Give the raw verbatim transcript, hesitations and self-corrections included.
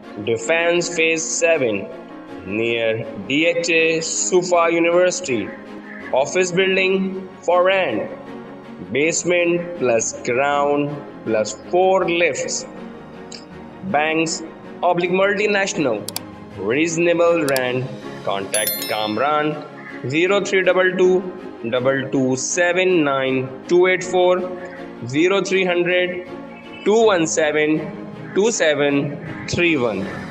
Defense Phase seven, near Dha Suffa University. Office building for rent. Basement plus ground plus four lifts. Banks oblique multinational. Reasonable rent. Contact Kamran zero three two two two two seven nine two eight four zero three hundred two one seven two seven three one.